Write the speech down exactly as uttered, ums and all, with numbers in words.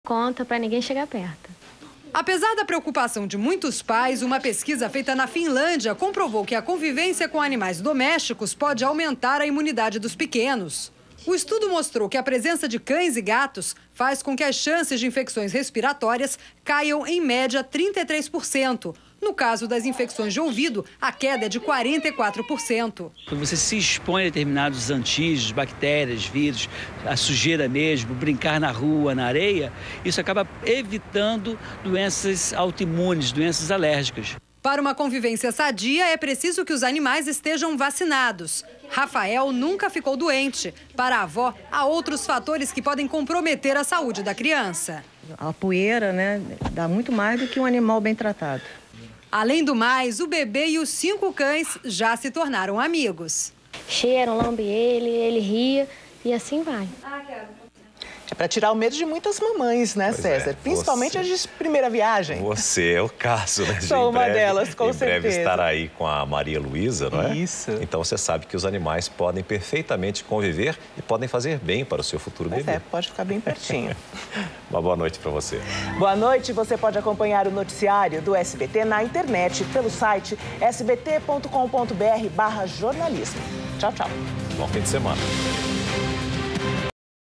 conta para ninguém chegar perto. Apesar da preocupação de muitos pais, uma pesquisa feita na Finlândia comprovou que a convivência com animais domésticos pode aumentar a imunidade dos pequenos. O estudo mostrou que a presença de cães e gatos faz com que as chances de infecções respiratórias caiam em média trinta e três por cento. No caso das infecções de ouvido, a queda é de quarenta e quatro por cento. Quando você se expõe a determinados antígenos, bactérias, vírus, a sujeira mesmo, brincar na rua, na areia, isso acaba evitando doenças autoimunes, doenças alérgicas. Para uma convivência sadia, é preciso que os animais estejam vacinados. Rafael nunca ficou doente. Para a avó, há outros fatores que podem comprometer a saúde da criança. A poeira, né, dá muito mais do que um animal bem tratado. Além do mais, o bebê e os cinco cães já se tornaram amigos. Cheiram, lambe ele, ele ria e assim vai. É para tirar o medo de muitas mamães, né, pois César? É, Principalmente você... as de primeira viagem. Você é o caso, né? Sou uma breve, delas, com em certeza. Em breve estará aí com a Maria Luísa, não é? Isso. Então você sabe que os animais podem perfeitamente conviver e podem fazer bem para o seu futuro pois bebê. É, pode ficar bem pertinho. Uma boa noite para você. Boa noite. Você pode acompanhar o noticiário do S B T na internet pelo site s b t ponto com ponto b r barra jornalismo. Tchau, tchau. Bom fim de semana.